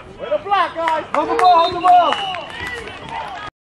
Way to block, guys. Hold the ball, hold the ball.